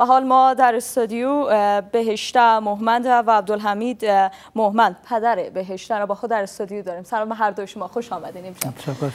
و حال ما در استودیو بهشته مهمند و عبدالحمید مهمند پدر بهشته را با خود در استودیو داریم. سلام به هر دو شما، خوش آمدین امشب.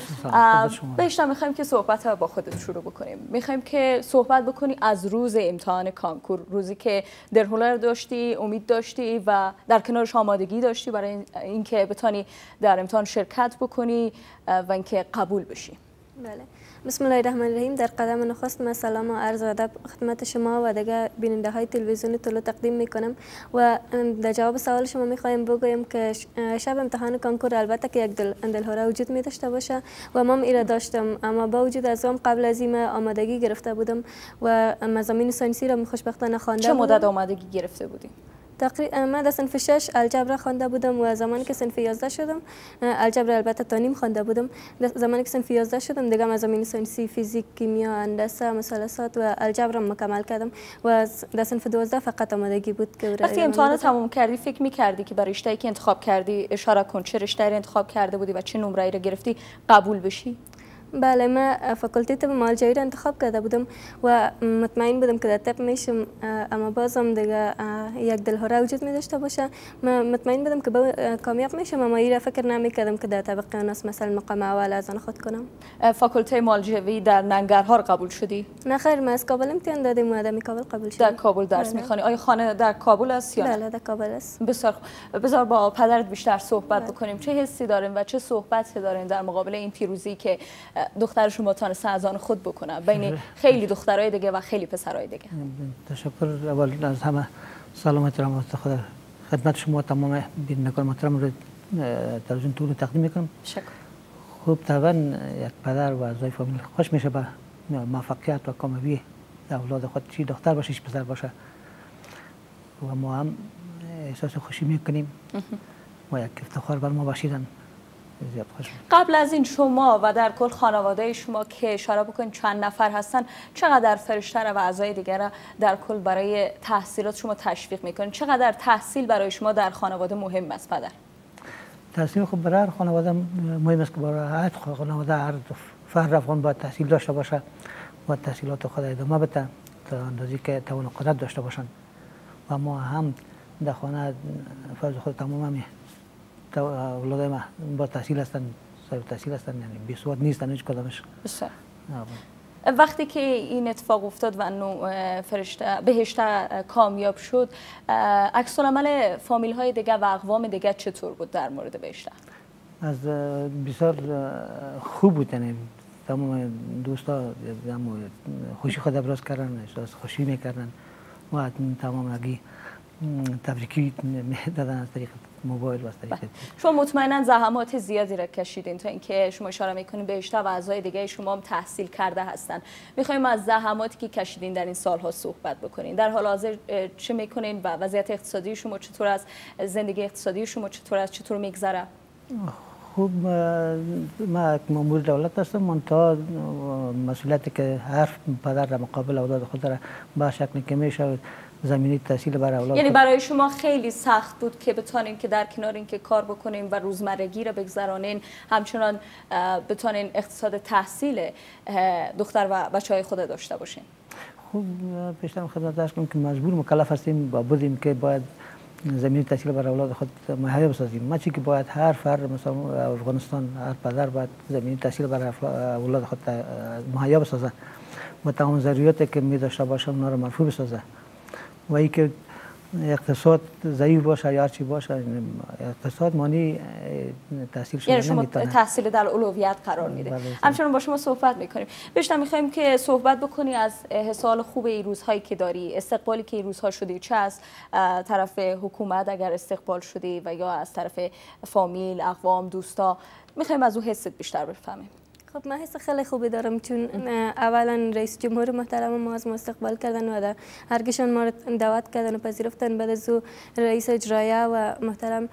بهشته میخوایم که صحبت با خودت شروع بکنیم. میخوایم که صحبت بکنی از روز امتحان کانکور، روزی که درهنر داشتی، امید داشتی و در کنارش آمادگی داشتی برای اینکه بتانی در امتحان شرکت بکنی و اینکه قبول بشی. بله. بسم الله الرحمن الرحیم. در قدم نخست من سلام و عرض ادب خدمت شما و دیگر بیننده های تلویزیون طلوع تقدیم میکنم و در جواب سوال شما میخوایم بگویم که شب امتحان کانکور البته که یک دلهره وجود می داشته باشه و من ایره داشتم، اما با وجود از آن قبل از این آمادگی گرفته بودم و مضامین ساینسی را خوشبختانه خوانده بودم. چه مدت آمادگی گرفته بودی؟ تقریبا من در صنف 6 الجبر خوانده بودم و زمانی که صنف 11 شدم الجبر البته تا نیم خوانده بودم. زمانی که صنف 11 شدم دیگه مضامین ساینسی، فیزیک، کیمیا، هندسه، مثلثات و الجبر مکمل کردم و در صنف 12 فقط آمادگی بود که وقتی امتحان تموم کردی فکر می‌کردی که برای رشته‌ای که انتخاب کردی اشاره کن چه رشته‌ای را انتخاب کرده بودی و چه نمره‌ای را گرفتی قبول بشی؟ بله، من فاکولته طب معالجوی را انتخاب کرده بودم و مطمئن بودم که در طب میشم، اما بازم دیگه یک دلهره وجود می داشته باشه. من مطمئن بودم که کامیاب میشم، اما این را فکر نمیکردم که در طبقه نصف مثلا مقام اول از آن خود کنم. فاکولته معالجوی در ننگرهار قبول شدی؟ نه خیر، من از کابل امتحان دادم و در کابل قبول شدم. در کابل درس میخوانی؟ آیا خانه در کابل است یا نه؟ بله، در کابل است. بسیار خوب. بذار با پدرت بیشتر صحبت بکنیم. چه حسی دارین و چه صحبتی دارین در مقابل این پیروزی که دخترشون با تانسته از آن خود بکنه بین خیلی دخترای دیگه و خیلی پسرای دیگه؟ تشکر. اول از همه سلامتی را خدا خدمت شما تمام بینندگان محترم رو تلویزیون طلوع تقدیم میکنم. شکر. خوب طبعا یک پدر و اعضای فامیل خوش میشه به موفقیت و کامیابی اولاد خود، چی دختر باشه چی پسر باشه، و ما هم احساس خوشی میکنیم و یک افتخار بر ما باشیدن. قبل از این شما و در کل خانواده شما که اشاره بکنید چند نفر هستن، چقدر فرشته و اعضای دیگر در کل برای تحصیلات شما تشویق میکنید؟ چقدر تحصیل برای شما در خانواده مهم است پدر؟ تحصیل خب برای هر خانواده مهم است که برای هر خانواده هر فرد افغان باید تحصیل داشته باشه و تحصیلات خود ادامه بده تا اندازی که توان و قدرت داشته باشند و ما هم در خانه فرض خود تمام اولاد ما با تحصیل هستند، صاحب تحصیل هستند، یعنی بی سواد نیستند هیچ کدامش. بسیار. وقتی که این اتفاق افتاد و بهشته کامیاب شد، عکس العمل فامیل های دیگه و اقوام دیگه چطور بود در مورد بهشته؟ از بسیار خوب بود، یعنی تمام دوستا خوشی خود ابراز کردن، احساس خوشی میکردن و تمام اگه تبریکی دادن از طریق موبایل و از طریق. شما مطمئنا زحمات زیادی را کشیدین تا اینکه شما اشاره میکنین بهشته و اعضای دیگه شما هم تحصیل کرده هستن. میخوایم از زحماتی که کشیدین در این سالها صحبت بکنین. در حال حاضر چه میکنین و وضعیت اقتصادی شما چطور است؟ زندگی اقتصادی شما چطور است؟ چطور میگذره؟ خوب، ما یک مامور دولت هستم، منتها مسئولیتی که هر پدر در مقابل اولاد خود را با شکلی که میشه زمینی تحصیل برای اولاد، یعنی برای شما خیلی سخت بود که بتونین که در کنار اینکه کار بکنین و روزمرگی را بگذرانین، همچنان بتونین اقتصاد تحصیل دختر و بچهای خود داشته باشین؟ خوب، پیشتر خدمت عرض کنم که مجبور مکلف هستیم با بودیم که باید زمینی تحصیل برای اولاد خود مهیا بسازیم. ما چی که باید هر فرد مثلا افغانستان هر پدر باید زمینی تحصیل برای اولاد خود مهیا بسازه و تمام ضروریاتی که می داشته باشه اونا رو مرفوع بسازه و ای که اقتصاد ضعیف باشه یا هر چی باشه اقتصاد مانی تحصیل شده یعنی شما تحصیل در اولویت قرار میده. همچنان با شما صحبت میکنیم. بیشتر میخوایم که صحبت بکنی از حال خوب این روزهایی که داری، استقبالی که این روزها شدی، چه از طرف حکومت اگر استقبال شدی و یا از طرف فامیل، اقوام، دوستا. میخوایم از او حست بیشتر بفهمیم. خب من حس خیلی خوبی دارم، چون اولا رئیس جمهور محترم ما از ما استقبال کردن و هرگشان ما رو دعوت کردن و پذیرفتن. بعد از او رئیس اجرایه و محترم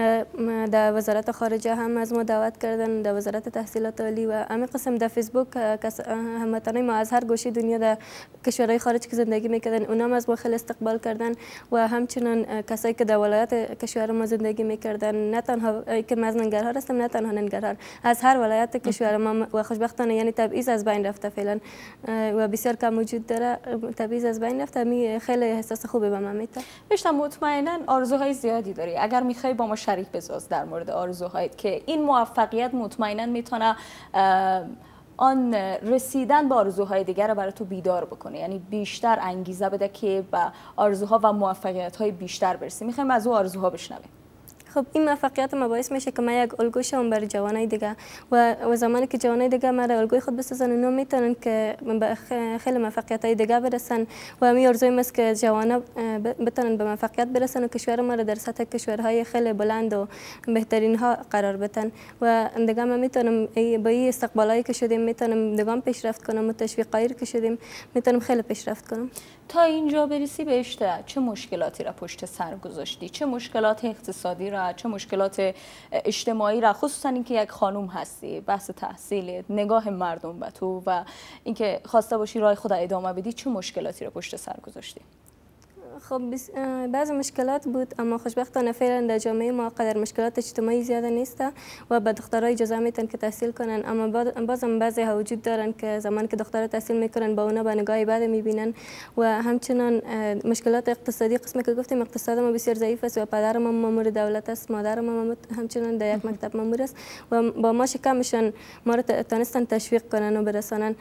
در وزارت خارجه هم از ما دعوت کردن، در وزارت تحصیلات عالی و همین قسم در فیسبوک هموطنان ما از هر گوشه دنیا در کشورهای خارج که زندگی میکردن اونا هم از ما خیلی استقبال کردن و همچنان کسایی که در ولایت کشور ما زندگی میکردن، نه تنها که من از ننگرهار هستم، نه تنها ننگرهار، از هر ولایت کشور ما و خوشبختانه یعنی تبعیض از بین رفته فعلا و بسیار کم وجود داره. تبعیض از بین رفته، می خیلی احساس خوبی به من میده. بیشتر مطمئنا آرزوهای زیادی داری. اگر میخوای با ما شریک بساز در مورد آرزوهایت که این موفقیت مطمئنا میتونه آن رسیدن به آرزوهای دیگر رو برای تو بیدار بکنه، یعنی بیشتر انگیزه بده که به آرزوها و موفقیت‌های بیشتر برسی. میخوایم از او آرزوها بشنویم. خب این موفقیت ما باعث میشه که من یک الگو شم برای جوانای دیگه و زمانی که جوانای دیگه مرا الگوی خود بسازن اونا میتونن که به خیلی موفقیت‌های دیگه برسن و همین آرزوی است که جوانا بتونن به موفقیت برسن و کشور ما را در سطح کشورهای خیلی بلند و بهترین ها قرار بدن و دیگه ما میتونم با این استقبالایی که شدیم میتونم دیگه پیشرفت کنم و تشویقایی که شدیم میتونم خیلی پیشرفت کنم. تا اینجا برسی بهش چه مشکلاتی را پشت سر گذاشتی؟ چه مشکلات اقتصادی را، چه مشکلات اجتماعی را، خصوصا اینکه یک خانم هستی، بحث تحصیل، نگاه مردم به تو و اینکه خواسته باشی راه خود ادامه بدی، چه مشکلاتی را پشت سر گذاشتی؟ خب بعضی مشکلات بود، اما خوشبختانه فعلا در جامعه ما قدر مشکلات اجتماعی زیاده نیست و به دخترای اجازه میتن که تحصیل کنن، اما بازم بعضی ها وجود دارن که زمانی که دخترها تحصیل میکنن با اونا به نگاه بد میبینن و همچنان مشکلات اقتصادی. قسمی که گفتیم اقتصاد ما بسیار ضعیف است و پدر ما مامور دولت است، مادر ما همچنان در یک مکتب مامور است و با ما شکمشان ما رو تونستن تشویق کنن و برسانن.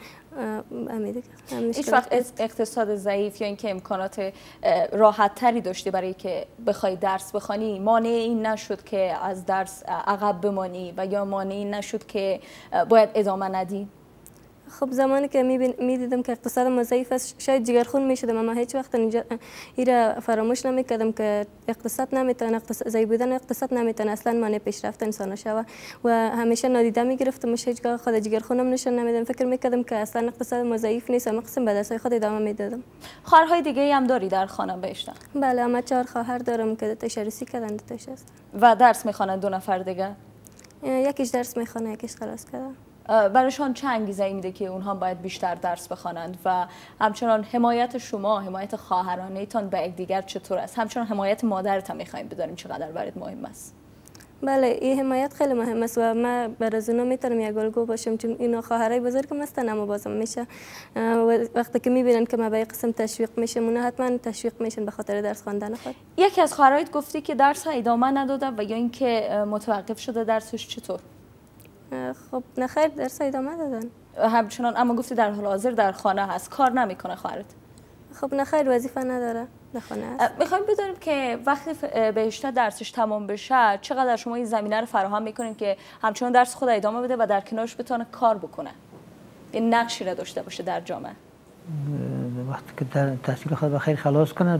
هیچ وقت اقتصاد ضعیف یا اینکه امکانات راحت تری داشتی برای که بخوای درس بخوانی مانع این نشد که از درس عقب بمانی و یا مانع این نشد که باید ادامه ندی؟ خب زمانی که میدیدم که اقتصاد ما ضعیف است شاید جگرخون میشدم، اما هیچ وقت ایرا فراموش نمیکردم که اقتصاد نمیتونه، ضعیف بودن اقتصاد نمیتونه اصلا مانع پیشرفت انسان شود و همیشه نادیده میگرفتم و هیچگاه خود جگرخونم نشون نمیدم. فکر میکردم که اصلا اقتصاد ما ضعیف نیست و مقصد به درسای خود ادامه میدادم. خواهرهای دیگه هم داری در خانه بهشتن؟ بله، اما 4 خواهر دارم که 2 تاش عروسی کردن، 2 تاش هستن و درس میخوانن. 2 نفر دیگه؟ یکیش درس میخونه، یکیش خلاص کرده. برایشان چه انگیزه‌ای میده که اونها باید بیشتر درس بخوانند و همچنان حمایت شما، حمایت خواهرانه‌تان به یکدیگر چطور است؟ همچنان حمایت مادرت هم می‌خوایم بدانیم چقدر برات مهم است. بله، این حمایت خیلی مهم است و من برای اونا میتونم یک الگو باشم چون اینا خواهرای بزرگم هستن، اما بازم میشه وقتی که میبینن که من به این قسم تشویق میشم اونا حتما تشویق میشن به خاطر درس خواندن خود. یکی از خواهرایت گفتی که درس ادامه نداده و یا اینکه متوقف شده درسش، چطور؟ خب نخیر، درس ادامه دادن همچنان، اما گفتی در حال حاضر در خانه هست، کار نمیکنه خواهرت؟ خب نخیر، وظیفه نداره، در خانه هست. میخوایم بدونیم که وقتی بهشته درسش تمام بشه چقدر شما این زمینه رو فراهم میکنین که همچنان درس خود ادامه بده و در کنارش بتونه کار بکنه، این نقشی را داشته باشه در جامعه؟ وقتی که در تحصیل خود بخیر خلاص کنه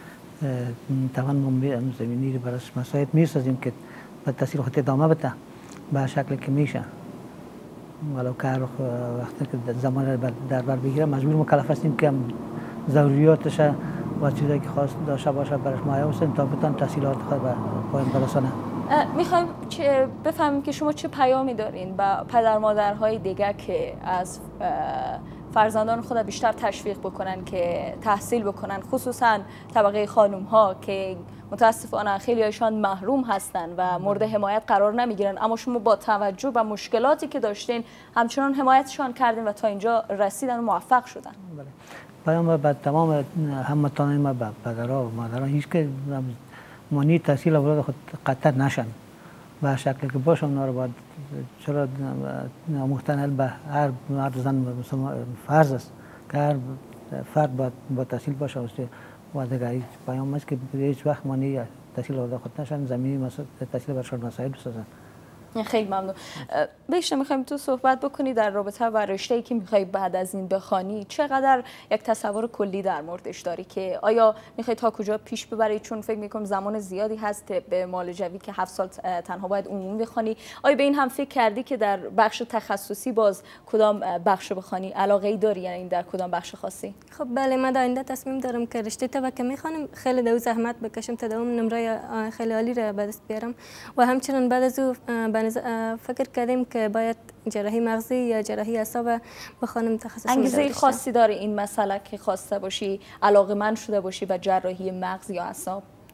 طبعا ما زمینی رو براش مساعد میسازیم که به تحصیل خود ادامه بده به شکلی که میشه، ولو کار وقتی که زمان در بر بگیره مجبور مکلف هستیم که ضروریاتش و چیزایی که خواست داشته باشه براش مایه بسازیم تا بتونه تحصیلات خود به پایان برسانه. میخوایم بفهمیم که شما چه پیامی دارین با پدر مادرهای دیگه که از فرزندان خود بیشتر تشویق بکنن که تحصیل بکنن، خصوصا طبقه خانم ها که متاسفانه خیلی هایشان محروم هستن و مورد حمایت قرار نمیگیرن، اما شما با توجه به مشکلاتی که داشتین همچنان حمایتشان کردین و تا اینجا رسیدن و موفق شدن. بله. پیام به تمام هموطنان ما، به پدرها و مادرها، هیچ که مانع تحصیل اولاد خود قطع نشن به شکلی که باشه. اونا رو باید چرا مختنل به هر مرد زن فرض است که هر فرد باید با تحصیل باشه و دیگه پیام است که هیچ وقت مانع تحصیل اولاد خود نشن، زمینی تحصیل برشان مسائل بسازن. خیلی ممنون. بیشتر میخوایم تو صحبت بکنی در رابطه با رشته‌ای که میخوای بعد از این بخوانی، چقدر یک تصور کلی در موردش داری که آیا میخوای تا کجا پیش ببری؟ چون فکر میکنم زمان زیادی هست به معالجوی که 7 سال تنها باید عمومی بخوانی. آیا به این هم فکر کردی که در بخش تخصصی باز کدام بخش بخوانی؟ علاقه‌ای داری یعنی در کدام بخش خاصی؟ خب بله، من در آینده تصمیم دارم که رشته طب که میخوانم خیلی دو زحمت بکشم تا اون نمره خیلی عالی را به دست بیارم و همچنین بعد از او فکر کردیم که باید جراحی مغزی یا جراحی اعصاب بخوانم تخصص. انگیزه خاصی داره این مسئله که خواسته باشی علاقه‌مند شده باشی به جراحی مغز یا اعصاب؟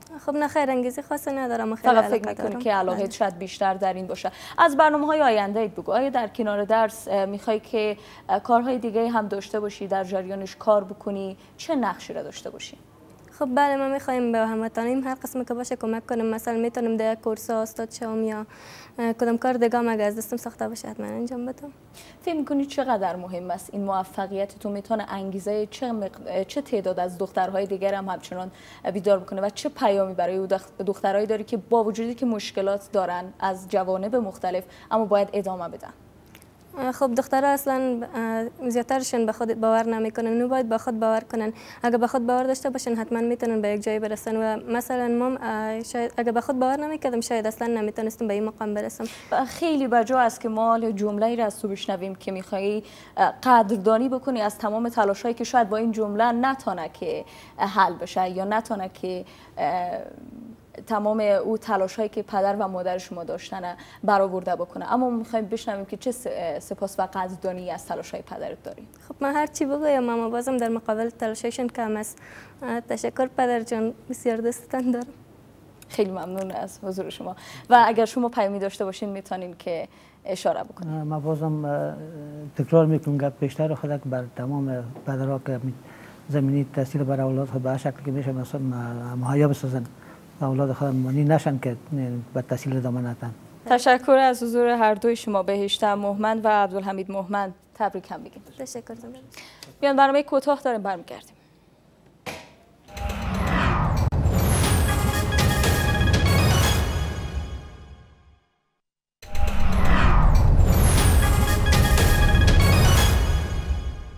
خب نه خیر انگیزه خاصی ندارم، فقط فکر میکنی که علاقه شاید بیشتر در این باشه. از برنامه‌های آینده بگو، آیا در کنار درس میخوای که کارهای دیگه هم داشته باشی، در جریانش کار بکنی، چه نقشی را داشته باشی؟ خب بله ما میخوایم به هموطنیم هر قسمی که باشه کمک کنیم، مثلا میتونیم در کورس استاد شوم یا کدام کار دیگه هم اگه از دستم ساخته باشه حتما انجام بدم. فکر میکنی چقدر مهم است این موفقیت تو میتونه انگیزه چه تعداد از دخترهای دیگر هم همچنان بیدار بکنه و چه پیامی برای دخترهایی داری که با وجودی که مشکلات دارن از جوانب مختلف اما باید ادامه بدن؟ خب دخترها اصلا زیادترشون به خود باور نمیکنن، نو باید به خود باور کنن. اگه به خود باور داشته باشن حتما میتونن به یک جایی برسن و مثلا ما شاید اگه به خود باور نمیکردم شاید اصلا نمیتونستم به این مقام برسم. خیلی بجا است که ما جمله‌ای را از تو بشنویم که میخوایی قدردانی بکنی از تمام تلاشایی که شاید با این جمله نتونه که حل بشه یا نتونه که تمام او تلاش‌هایی که پدر و مادر شما داشتن برآورده بکنه، اما می‌خوایم بشنویم که چه سپاس و قدردانی از تلاش‌های پدرت داری. خب من هر چی بگویم اما بازم در مقابل تلاششون کم است. تشکر پدر جان، بسیار دوستتان دارم. خیلی ممنون از حضور شما و اگر شما پیامی داشته باشین میتونین که اشاره بکنید. ما بازم تکرار میکنم گپ بیشتر خودک بر تمام پدرها که زمینی تحصیل بر اولاد خود به شکلی که میشه مثلا مهیا بسازن اولاد خود مانی نشن که به تحصیل ادامه ندن. تشکر از حضور هر دوی شما، بهشته مهمند و عبدالحمید مهمند. تبریک هم بگیم. تشکر. بیان برنامه کوتاه داریم برمیگردیم.